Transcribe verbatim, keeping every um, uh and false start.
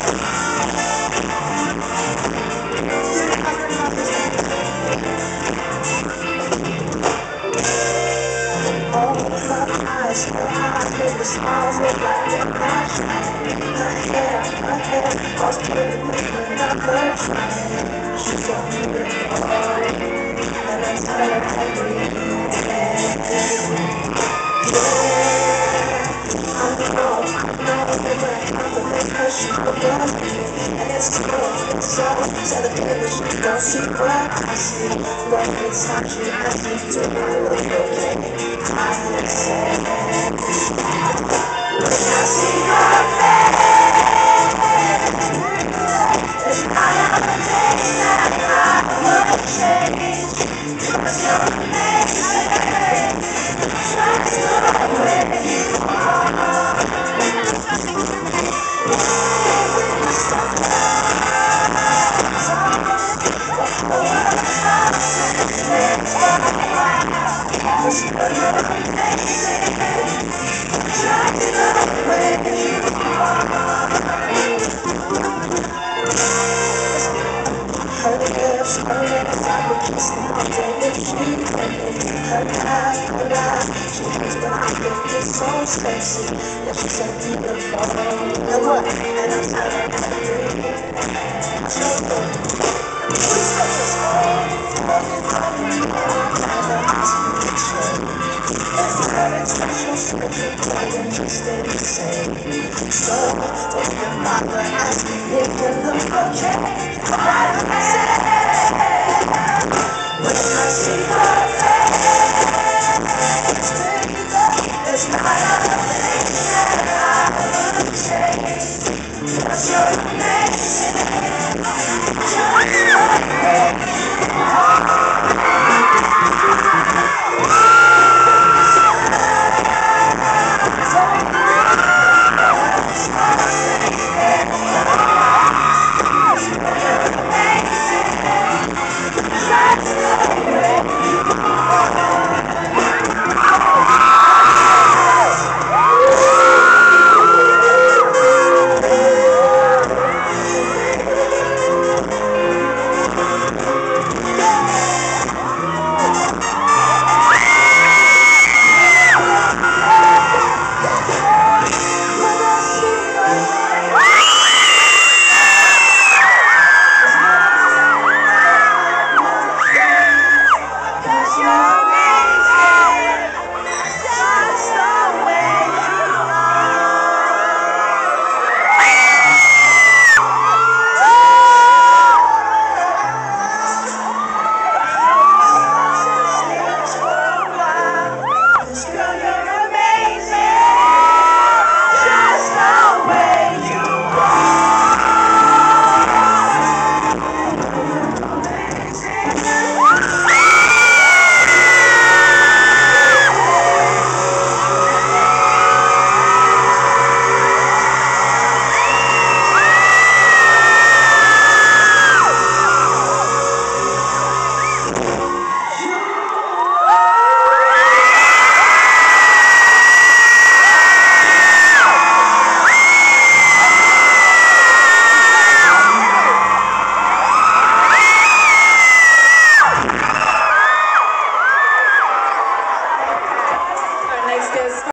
Her eyes make the stars look like they're flashing. Her hair, her hair, all pretty when I'm trying. She's so beautiful, and I tell her every day. Yeah, I know, I know that when I come to make her, she will love me. And it's true, it's so, tell her that she don't see what I see. Love is how she has me do my look okay. I would say. When I see your face, it's not a thing that I would change. 'Cause you're amazing, just the way you are. Just you're amazing, just the way you are. Her lips, her lips, I would kiss them all day if she let me. Her laugh, her laugh, she hates when I think it's so sexy. Yeah, she's so beautiful. And what? And I tell her everything. So good. We stay as old, looking for me, and I tell her I speak the truth. It's very special, special, playing just stay the same. So, when your mother asks me if you look okay, I don't say. When I see her face, it's not a thing that I would change. 'Cause you're amazing, just the way